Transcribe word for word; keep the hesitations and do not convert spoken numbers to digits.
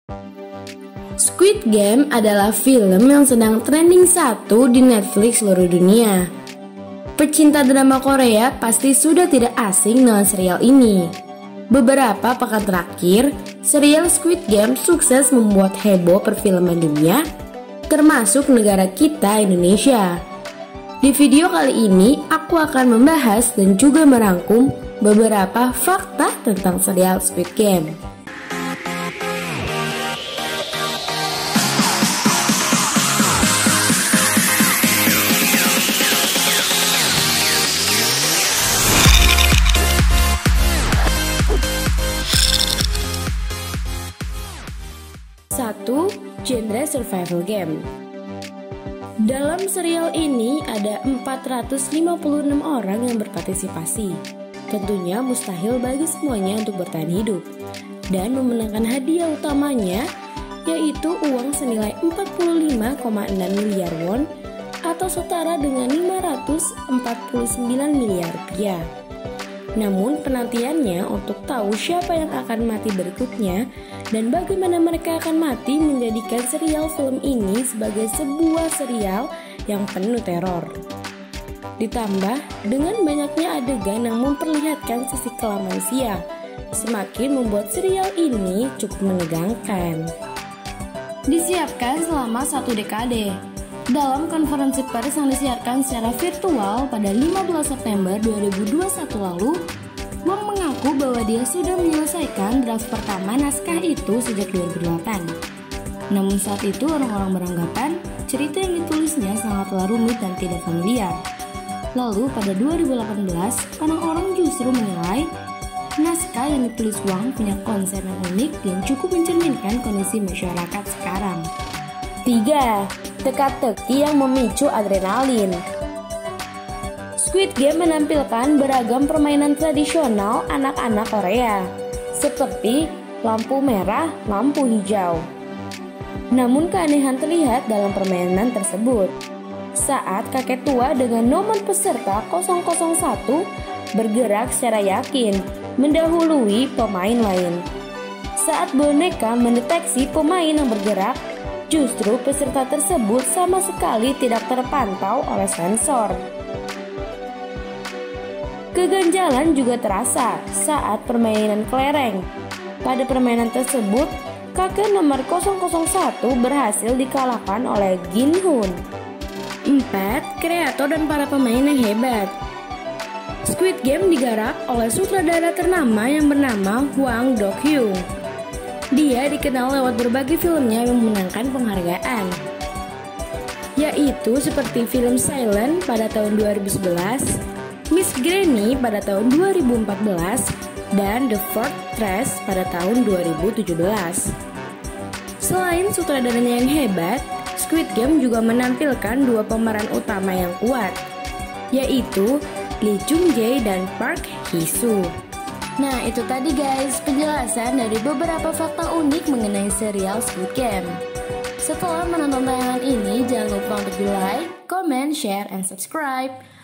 Squid Game adalah film yang sedang trending satu di Netflix seluruh dunia. Pecinta drama Korea pasti sudah tidak asing dengan serial ini. Beberapa pekan terakhir, serial Squid Game sukses membuat heboh perfilman dunia, termasuk negara kita Indonesia. Di video kali ini, aku akan membahas dan juga merangkum beberapa fakta tentang serial Squid Game. Satu, genre survival game. Dalam serial ini ada empat ratus lima puluh enam orang yang berpartisipasi. Tentunya mustahil bagi semuanya untuk bertahan hidup. Dan memenangkan hadiah utamanya yaitu uang senilai empat puluh lima koma enam miliar won atau setara dengan lima ratus empat puluh sembilan miliar rupiah. Namun penantiannya untuk tahu siapa yang akan mati berikutnya dan bagaimana mereka akan mati menjadikan serial film ini sebagai sebuah serial yang penuh teror. Ditambah dengan banyaknya adegan yang memperlihatkan sisi kelam manusia, semakin membuat serial ini cukup menegangkan. Disiapkan selama satu dekade. Dalam konferensi pers yang disiarkan secara virtual pada lima belas September dua ribu dua puluh satu lalu, Wong mengaku bahwa dia sudah menyelesaikan draft pertama naskah itu sejak dua ribu delapan. Namun saat itu orang-orang beranggapan cerita yang ditulisnya sangatlah rumit dan tidak familiar. Lalu pada dua ribu delapan belas, orang-orang justru menilai naskah yang ditulis Wang punya konsep yang unik dan cukup mencerminkan kondisi masyarakat sekarang. Tiga. Teka-teki yang memicu adrenalin. Squid Game menampilkan beragam permainan tradisional anak-anak Korea, seperti lampu merah, lampu hijau. Namun keanehan terlihat dalam permainan tersebut. Saat kakek tua dengan nomor peserta nol nol satu bergerak secara yakin, mendahului pemain lain. Saat boneka mendeteksi pemain yang bergerak, justru peserta tersebut sama sekali tidak terpantau oleh sensor. Keganjalan juga terasa saat permainan kelereng. Pada permainan tersebut, kakek nomor nol nol satu berhasil dikalahkan oleh Jin Hoon. Empat. Kreator dan para pemain yang hebat. Squid Game digarap oleh sutradara ternama yang bernama Hwang Dok-hyung. Dia dikenal lewat berbagai filmnya yang memenangkan penghargaan, yaitu seperti film Silent pada tahun dua ribu sebelas, Miss Granny pada tahun dua ribu empat belas, dan The Fortress pada tahun dua ribu tujuh belas. Selain sutradaranya yang hebat, Squid Game juga menampilkan dua pemeran utama yang kuat, yaitu Lee Jung Jae dan Park Hee Soo. Nah, itu tadi guys penjelasan dari beberapa fakta unik mengenai serial Squid Game. Setelah menonton tayangan ini, jangan lupa untuk di like, comment, share, and subscribe.